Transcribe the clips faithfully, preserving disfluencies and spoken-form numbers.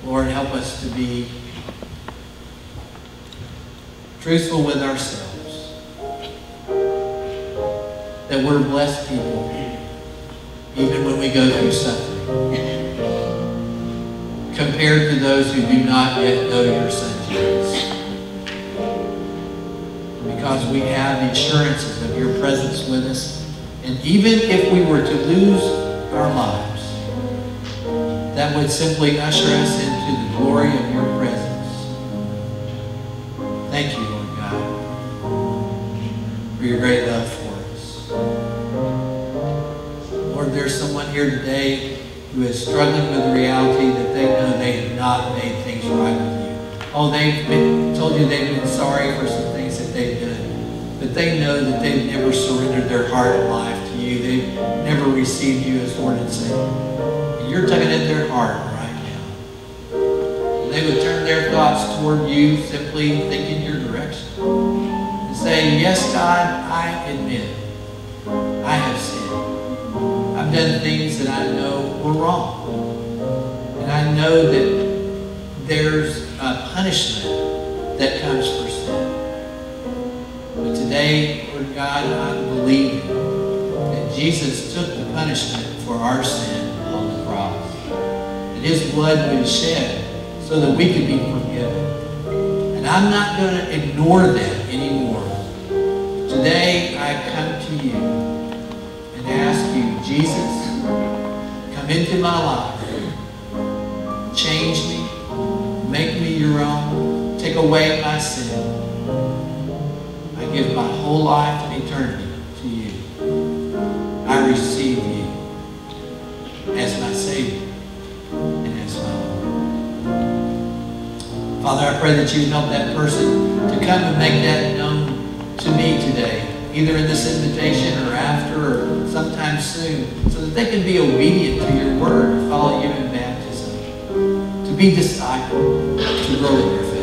Lord, help us to be truthful with ourselves, that we're blessed people, even when we go through suffering, compared to those who do not yet know your Son Jesus. Because we have the assurances of your presence with us, and even if we were to lose our lives, that would simply usher us into the glory of your presence. Thank you, Lord God, for your great love for us. Lord, there's someone here today who is struggling with the reality that they know they have not made things right with you. Oh, they've been, told you they've been sorry for some things that they've done, but they know that they've never surrendered their heart and life to you. They've never received you as Lord and Savior. And you're tugging at their heart right now. They would turn their thoughts toward you, simply thinking your direction, and say, yes, God, I admit I have sinned. I've done things that I know were wrong. And I know that there's a punishment that comes for sin. But today, Lord God, I believe that Jesus took the punishment for our sin on the cross. That his blood was shed so that we could be forgiven. And I'm not going to ignore that anymore. Today, I come to you and ask you, Jesus, come into my life. Change me. Make me your own. Take away my sin. I give my whole life and eternity to you. I receive you as my Savior and as my Lord. Father, I pray that you would help that person to come and make that known to me today, either in this invitation or after or sometime soon, so that they can be obedient to your word and follow you in baptism, to be discipled, to grow in your faith.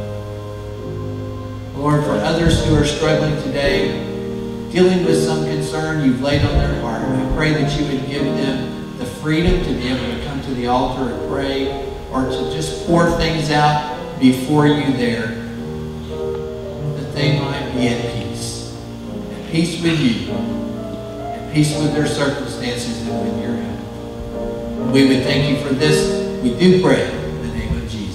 Lord, for others who are struggling today, dealing with some concern you've laid on their heart, I pray that you would give them the freedom to be able to come to the altar and pray, or to just pour things out before you there, that they might be at peace. At peace with you, at peace with their circumstances and with your help. We would thank you for this. We do pray in the name of Jesus.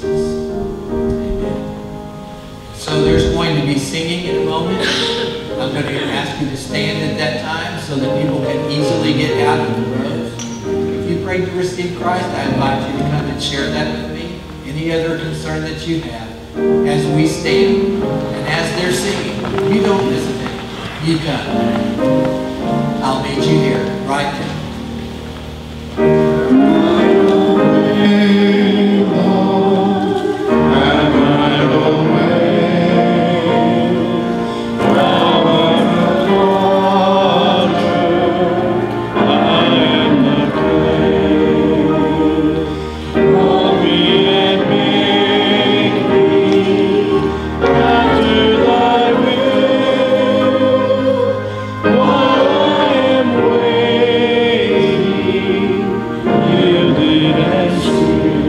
Amen. So there's going to be singing in a moment. I'm going to ask you to stand at that time so that people can easily get out of the rows. If you prayed to receive Christ, I invite you to come and share that with me. Any other concern that you have as we stand and as they're singing, you don't hesitate. You come. I'll meet you here right now. Yielded as to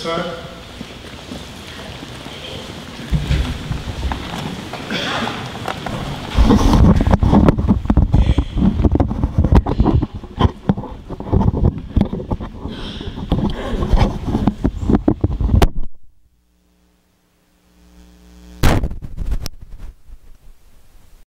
time.